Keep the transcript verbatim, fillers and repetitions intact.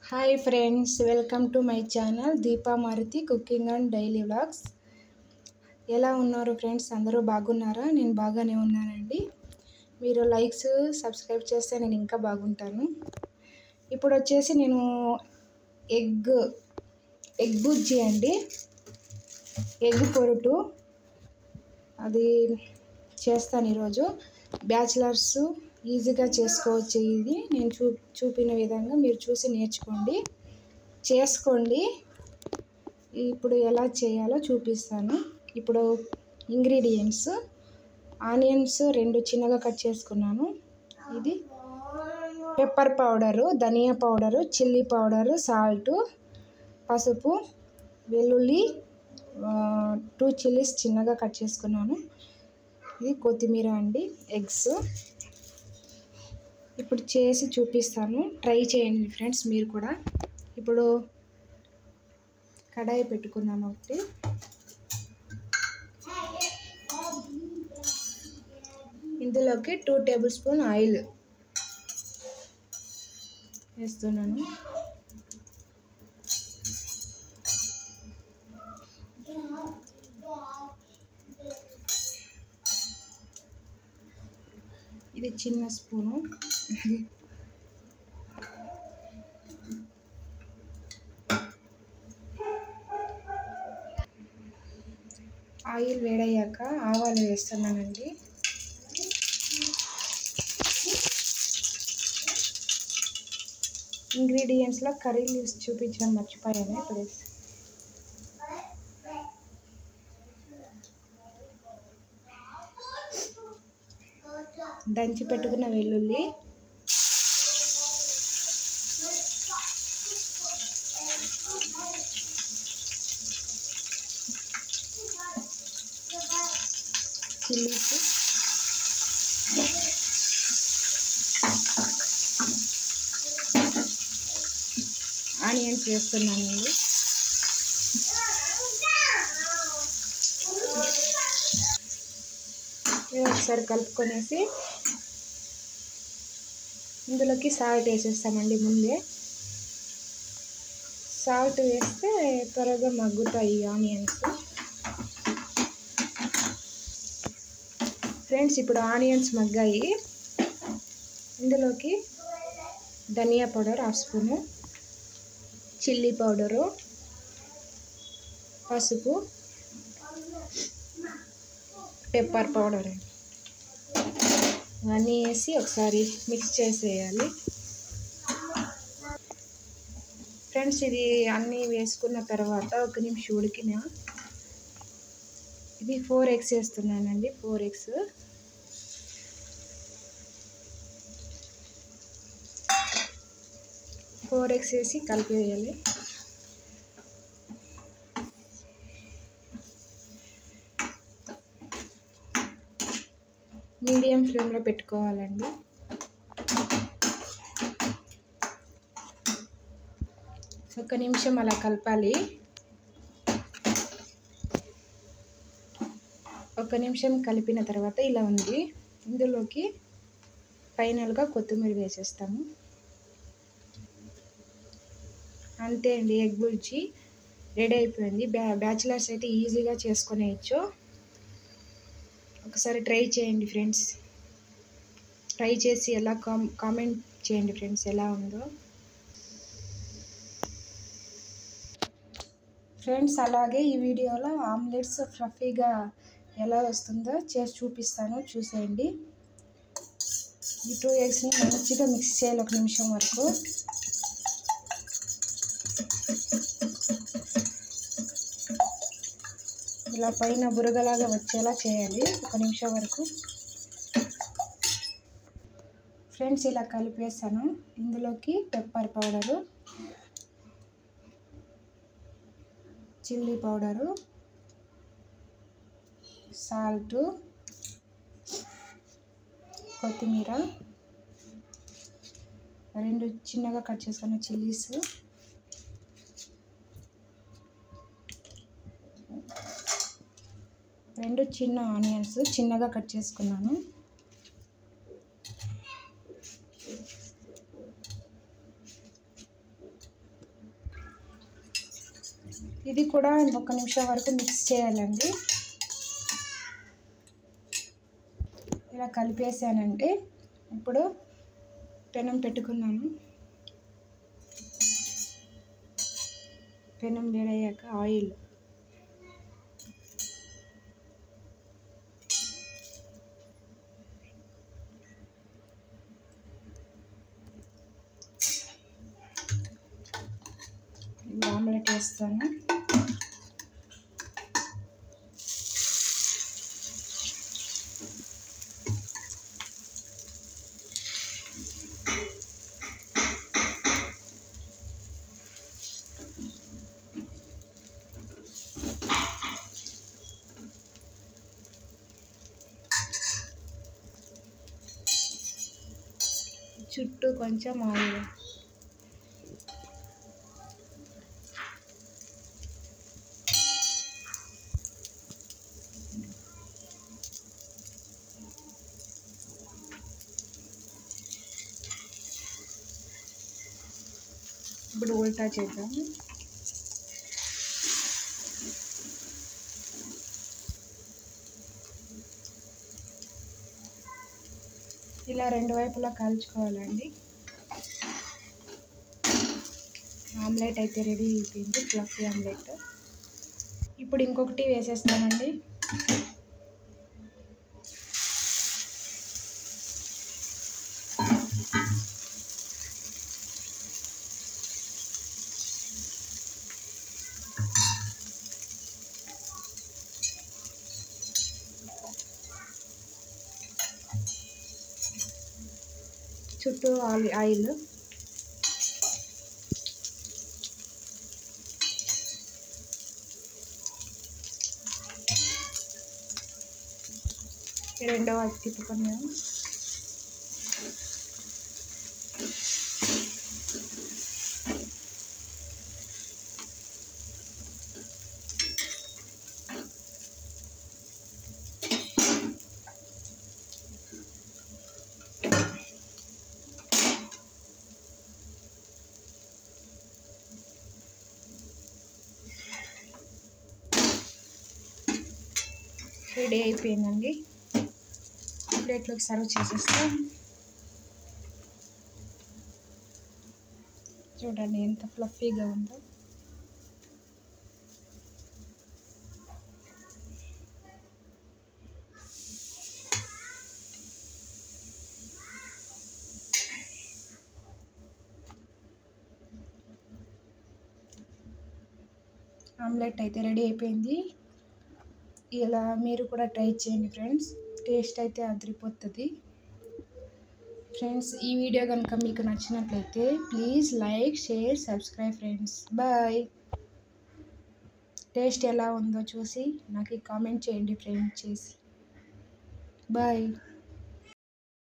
Hi friends, welcome to my channel Deepa Maruti cooking and daily vlogs. ఎలా ఉన్నారు friends? అందరూ బాగున్నారా? నేను బాగానే ఉన్నానండి. మీరు లైక్స్ సబ్స్క్రైబ్ చేస్తే నేను ఇంకా బాగుంటాను. ఇప్పుడు వచ్చేసి నేను ఎగ్ ఎగ్ బుజ్జి అండి, ఎగ్ పొరుటు అది చేస్తాను ఈరోజు. బ్యాచిలర్స్ ఈజీగా చేసుకోవచ్చు. ఇది నేను చూ చూపిన విధంగా మీరు చూసి నేర్చుకోండి, చేసుకోండి. ఇప్పుడు ఎలా చేయాలో చూపిస్తాను. ఇప్పుడు ఇంగ్రీడియంట్స్: ఆనియన్స్ రెండు చిన్నగా కట్ చేసుకున్నాను. ఇది పెప్పర్ పౌడరు, ధనియా పౌడరు, చిల్లీ పౌడరు, సాల్టు, పసుపు, వెల్లుల్లి, టూ చిల్లీస్ చిన్నగా కట్ చేసుకున్నాను. ఇది కొత్తిమీర అండి, ఎగ్స్. ఇప్పుడు చేసి చూపిస్తాను, ట్రై చేయండి ఫ్రెండ్స్ మీరు కూడా. ఇప్పుడు కడాయి పెట్టుకుందాం. ఒకటి ఇందులోకి టూ టేబుల్ స్పూన్ ఆయిల్ వేస్తున్నాను. ఇది చిన్న స్పూను. ఆయిల్ వేడయ్యాక ఆవాలు వేస్తున్నానండి. ఇంగ్రీడియంట్స్లో కర్రీ లీవ్స్ చూపించడం మర్చిపోయాను. ఇప్పుడు దంచి పెట్టుకున్న వెల్లుల్లి, చిల్లీస్, ఆనియన్స్ వేస్తున్నానండి. ఒకసారి కలుపుకొనేసి ఇందులోకి సాల్ట్ వేసేస్తామండి. ముందే సాల్ట్ వేస్తే త్వరగా మగ్గుతాయి ఆనియన్స్. ఫ్రెండ్స్, ఇప్పుడు ఆనియన్స్ మగ్గాయి. ఇందులోకి ధనియా powder half spoon, chilli powder, పసుపు, పెప్పర్ పౌడర్ అన్నీ వేసి ఒకసారి మిక్స్ చేసేయాలి. ఫ్రెండ్స్, ఇది అన్నీ వేసుకున్న తర్వాత ఒక నిమిషం ఉడికిన ఇది ఫోర్ ఎగ్స్ వేస్తున్నానండి. ఫోర్ ఎగ్స్ ఫోర్ ఎగ్స్ వేసి కలిపేయాలి. మీడియం ఫ్లేమ్లో పెట్టుకోవాలండి. ఒక నిమిషం అలా కలపాలి. ఒక నిమిషం కలిపిన తర్వాత ఇలా ఉంది. ఇందులోకి ఫైనల్గా కొత్తిమీర వేసేస్తాము. అంతే అండి, ఎగ్ బుర్జీ రెడీ అయిపోయింది. బ్యా బ్యాచిలర్స్ అయితే ఈజీగా చేసుకునేయచ్చు. ఒకసారి ట్రై చేయండి ఫ్రెండ్స్. ట్రై చేసి ఎలా కామ్ కామెంట్ చేయండి ఫ్రెండ్స్, ఎలా ఉందో. ఫ్రెండ్స్, అలాగే ఈ వీడియోలో ఆమ్లెట్స్ ఫ్లఫీగా ఎలా వస్తుందో చేసి చూపిస్తాను, చూసేయండి. ఈ టూ ఎగ్స్ని మంచిగా మిక్స్ చేయాలి ఒక నిమిషం వరకు. ఇలా పైన బురగలాగా వచ్చేలా చేయాలి ఒక నిమిషం వరకు. ఫ్రెండ్స్, ఇలా కలిపేసాను. ఇందులోకి pepper powder, chilli powder, salt, కొత్తిమీర, రెండు చిన్నగా కట్ చేసుకున్న చిల్లీస్, రెండు చిన్న ఆనియన్స్ చిన్నగా కట్ చేసుకున్నాను. ఇది కూడా ఇంకొక నిమిషం వరకు మిక్స్ చేయాలండి. ఇలా కలిపేసానంటే ఇప్పుడు పెనం పెట్టుకున్నాను. పెనం వేడయ్యాక ఆయిల్, ఆమ్లెట్ వేస్తాను. చుట్టూ కొంచెం ఆయిల్, ఇప్పుడు ఉల్టా చేద్దాం. ఇలా రెండు వైపులా కాల్చుకోవాలండి. ఆమ్లెట్ అయితే రెడీ అయిపోయింది, ఫ్లఫీ ఆమ్లెట్. ఇప్పుడు ఇంకొకటి వేసేస్తామండి. చుట్టూ ఆయిల్, రెండో వైపు తిప్పుకున్నాము. రెడీ అయిపోయిందండి. ప్లేట్లోకి సర్వ్ చేసేస్తాం. చూడండి ఎంత ఫ్లఫీగా ఉందో. ఆమ్లెట్ అయితే రెడీ అయిపోయింది. ఇలా మీరు కూడా ట్రై చేయండి ఫ్రెండ్స్, టేస్ట్ అయితే అదిరిపోతుంది. ఫ్రెండ్స్, ఈ వీడియో కనుక మీకు నచ్చినట్లయితే please like, share, subscribe friends. Bye. Taste ఎలా ఉందో చూసి నాకు కామెంట్ చేయండి ఫ్రెండ్స్ చేసి. బాయ్.